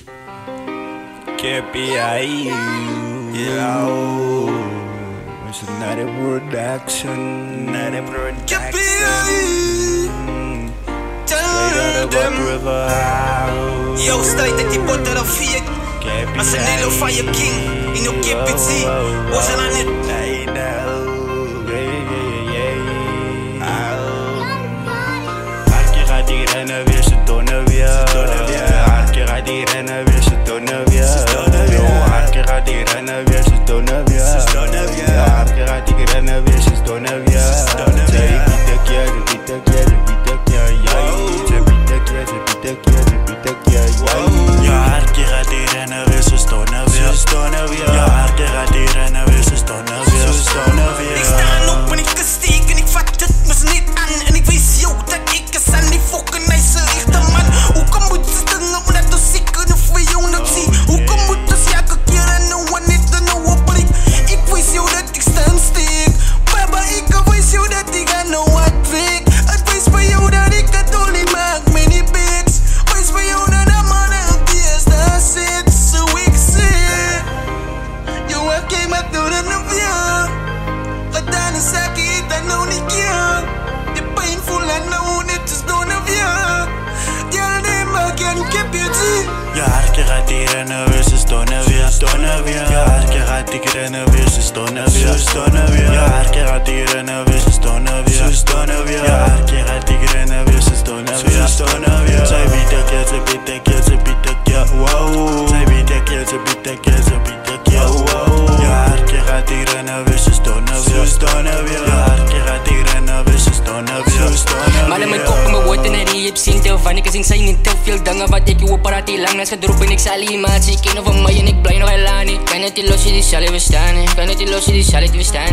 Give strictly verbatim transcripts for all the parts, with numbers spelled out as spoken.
K P I, yo. It's another production, another production. K P I, Botrivier. Yo, strijd uit die Botrivier. Als een Nielo van je king, in je K P I, hoe zijn aan het? Gaat die rennen weer, ze Doneweer. Hartje gaat die rennen weer, ze Doneweer. Hartje gaat die rennen weer, ze Doneweer. Hartje gaat die rennen weer, ze Doneweer. Ze biedt een keer, ze biedt een keer, ze biedt een keer, ze biedt een keer, ze biedt een keer, ze biedt een keer. Ja, hartje gaat die rennen weer, ze Doneweer. Ja, hartje gaat die rennen weer, ze Doneweer. Ik sta op en ik kan steken, ik vat het me niet aan. En ik weet jou dat ik is aan die fucking nice echte man. Hoe kan moet ze dingen omdat ze ziek kunnen voor jou nog zien? Hoe kan moet ze elke keer en no one niet de no blik? Ik weet jou dat ik stand steek. Baba, ik weet jou dat ik aan no wat week. Het wees bij jou dat ik het only maak, mini bigs. Wees bij jou dat de mannen op die is, daar zit. Zo ik zie. Yo, ik came up door de Novan. Gedaan is zaken, dat nou niet keer. De pijn voel en nou net is Doneweer. Girl, they maak en K P I. Ja, hartje gaat die rennen weer, ze Doneweer. Ja, hartje gaat die rennen weer, ze Doneweer. Ja, hartje gaat die rennen weer, ze Doneweer. Ja, hartje gaat die rennen weer, ze Doneweer. Zij biedt een keer, ze biedt een keer, ze biedt een keer, wow. Zij biedt een keer, ze biedt een keer, ze biedt een keer, wow. Ja, hartje gaat die rennen weer, ze Doneweer. Ja, hartje gaat die rennen weer, ze Doneweer. Maar in mijn kop en mijn woord en een reep zien te van. Ik zijn zijn niet te veel dingen wat ik je praat die lang naast gedropt en ik zal iemand zie kennen van mij en ik blij nog heel aan. Kan het die losje die zal je bestaan, kan het die losje die zal je bestaan.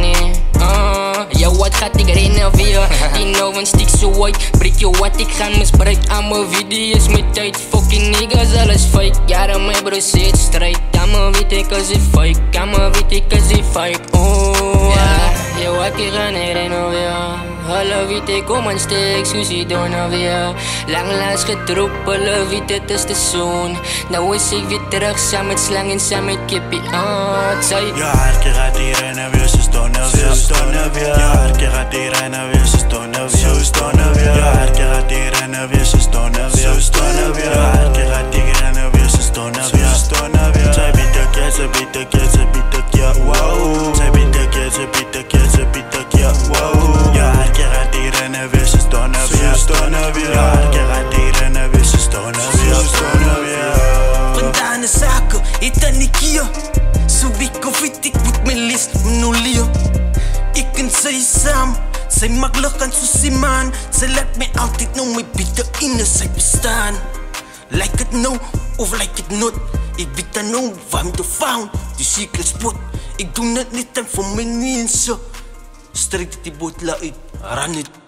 Uh, yo, wat gaat ik rennen weer? Die Novan stick zo uit, breek je wat ik ga misbruik aan mijn video's met tijd. Fucking niggas, alles fake. Ja, dan mijn bro zit strijd. Aan me weet ik als ik fake, aan me weet ik als ik fake. Oh, yeah. Yo, wat ik ga rennen weer? Hallo weet ik om een stek, Susie Doneweer. Lang laatst gedropt, hallo weet het is de zon. Nou is ik weer terug, samen met slang en samen met kippie. Ah, het zei. Ja, hartje gaat die rennen weer, ze Doneweer. Ja, hartje gaat die rennen weer, ze Doneweer. Ja, hartje gaat die rennen weer, ze Doneweer. Ja, hartje gaat die rennen weer, ze Doneweer. Zij biedt een keer, ze biedt een keer, ze biedt een keer, wow. Zij biedt een keer, ze biedt een keer, ze biedt een keer, wow. Ja, hartje gaat die rennen weer, ze Doneweer. Ja, hartje gaat die rennen weer, ze Doneweer. Vandaan de zaken, het dan niet hier. Zo ik of weet ik moet mijn list, mijn olie. Ik en zij samen, zij makkelijk aan Susie man. Zij laat mij altijd nou mee bieden in de zij bestaan. Like het nou of like het not. Ik bied dan nou van de found, die secret spot. Ik doe het niet en voor mij niet zo. Strijd die boot laat uit, ran het.